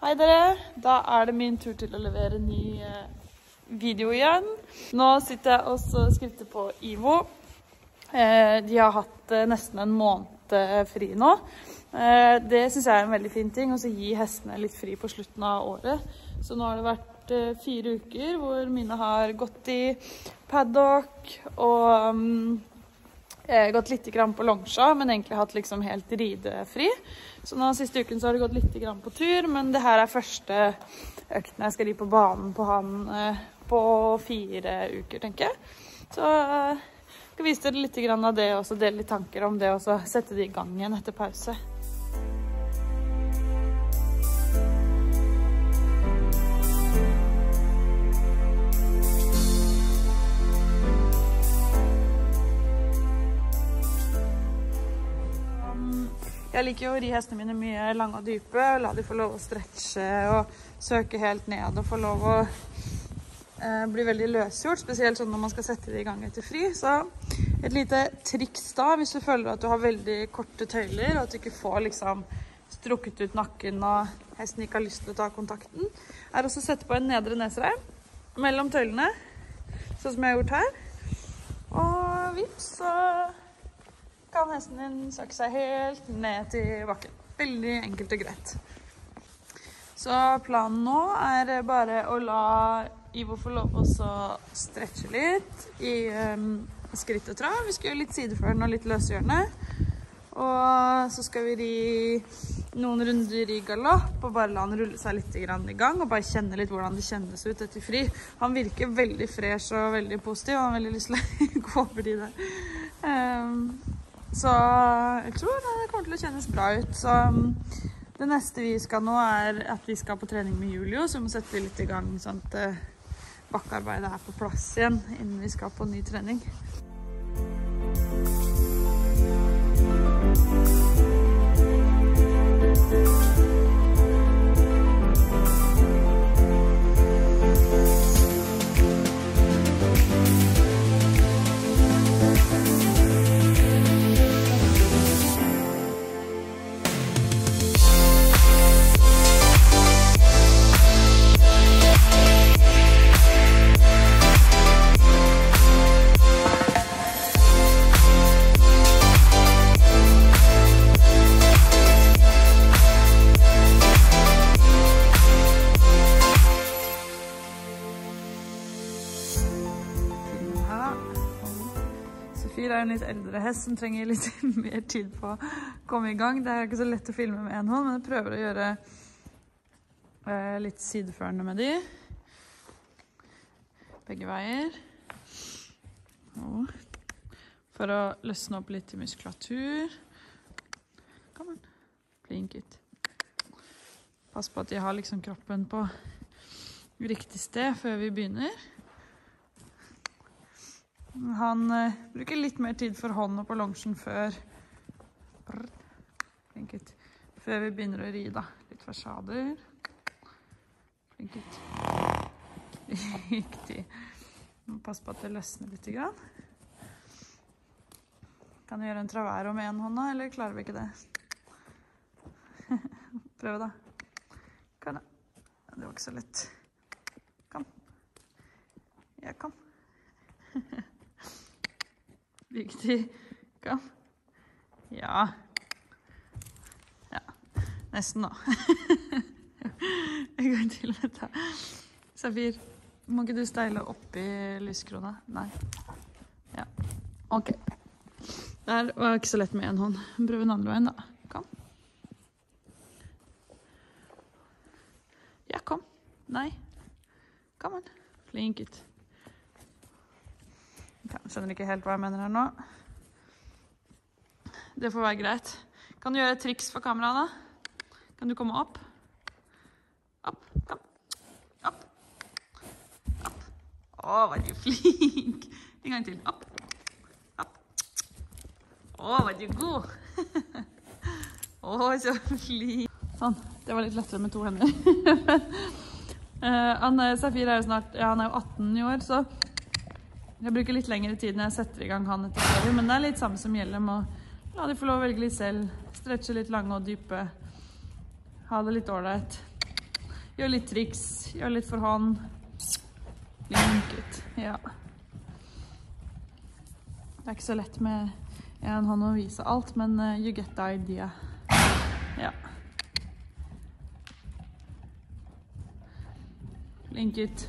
Hei dere, da det min tur til å levere ny video igjen. Nå sitter jeg og skritter på Ivo. De har hatt nesten en måned fri nå. Det synes jeg en veldig fin ting, å gi hestene litt fri på slutten av året. Så nå har det vært 4 uker hvor mine har gått i paddock og gått litt grann på longsja, men egentlig hatt liksom helt ridefri. Så nå siste uken så har det gått litt grann på tur, men det her første økten jeg skal ri på banen på han på 4 uker, tenker jeg. Så jeg skal vise dere litt grann av det, og så dele litt tanker om det, og så sette det i gang igjen etter pause. Jeg liker jo å ri hestene mine mye lange og dype, og la de få lov å stretche og søke helt ned og få lov å bli veldig løsgjort, spesielt sånn når man skal sette det i gang etter fri. Så et lite triks da, hvis du føler at du har veldig korte tøyler, og at du ikke får liksom strukket ut nakken og hesten ikke har lyst til å ta kontakten, også å sette på en nedre nesereim mellom tøylene, sånn som jeg har gjort her. Og vips, så kan hesten din søke seg helt ned til bakken. Veldig enkelt og greit. Så planen nå bare å la Ivo få lov å stretche litt i skritt og trav. Vi skal gjøre litt sideførende og litt løsgjørende. Og så skal vi ri noen runder i galopp, og bare la han rulle seg litt i gang, og bare kjenne litt hvordan det kjennes ut etter fri. Han virker veldig fresh og veldig positiv, og han har veldig lyst til å gå over de der. Så jeg tror det kommer til å kjennes bra ut. Så det neste vi skal nå at vi skal på trening med Julio, så vi må sette litt i gang sånn at bakkearbeidet på plass igjen innen vi skal på ny trening. Safir en litt eldre hest som trenger litt mer tid på å komme i gang. Det ikke så lett å filme med en hånd, men jeg prøver å gjøre litt sideførende med de. Begge veier. For å løsne opp litt i muskulatur. Kom an. Flink ut. Pass på at de har liksom kroppen på riktig sted før vi begynner. Han bruker litt mer tid for hånden på longsjen før vi begynner å ri da. Litt farsader. Flink ut. Riktig. Pass på at det løsner litt grann. Kan du gjøre en travero med en hånd da, eller klarer vi ikke det? Prøv da. Kan jeg? Det var ikke så lett. Kom. Ja, kom. Riktig. Kom. Ja. Ja. Nesten nå. En gang til dette. Safir, må ikke du steile opp i lyskrona? Nei. Ja. Ok. Det var ikke så lett med en hånd. Prøv en andre veien da. Kom. Ja, kom. Nei. Kom an. Flink ut. Jeg skjønner ikke helt hva jeg mener her nå. Det får være greit. Kan du gjøre et triks for kameraet da? Kan du komme opp? Opp, kom. Opp. Opp. Var du flink. En gang til. Opp. Opp. Var du god. Så flink. Sånn, det var litt lettere med 2 hender. Safir jo snart, ja, han jo 18 i år, så jeg bruker litt lengre tid når jeg setter i gang han etter ferie, men det litt samme som gjelder med å la de få lov å velge litt selv, stretche litt lange og dype, ha det litt ordentlig. gjør litt triks, gjør litt for hånd. Flink ut, ja. Det er ikke så lett med en hånd å vise alt, men you get the idea. Ja. Flink ut.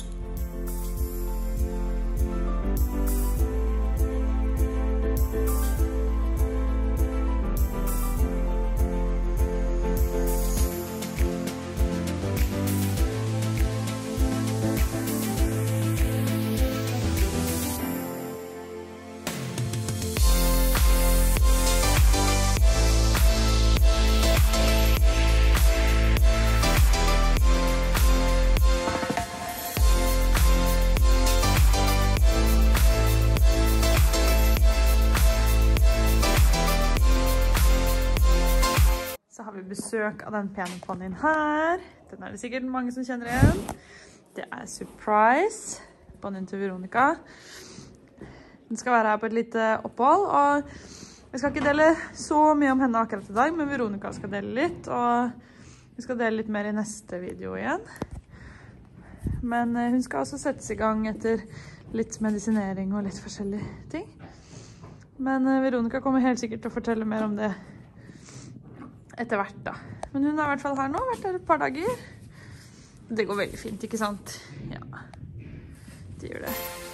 Så har vi besøk av den pene ponnien her. Den er det sikkert mange som kjenner igjen. Det er Surprise, ponnien til Veronica. Den skal være her på et lite opphold, og jeg skal ikke dele så mye om henne akkurat i dag, men Veronica skal dele litt, og vi skal dele litt mer i neste video igjen. Men hun skal også settes i gang etter litt medisinering og litt forskjellige ting. Men Veronica kommer helt sikkert til å fortelle mer om det etter hvert da. Men hun er i hvert fall her nå, vært her et par dager. Det går veldig fint, ikke sant? Ja, det gjør det.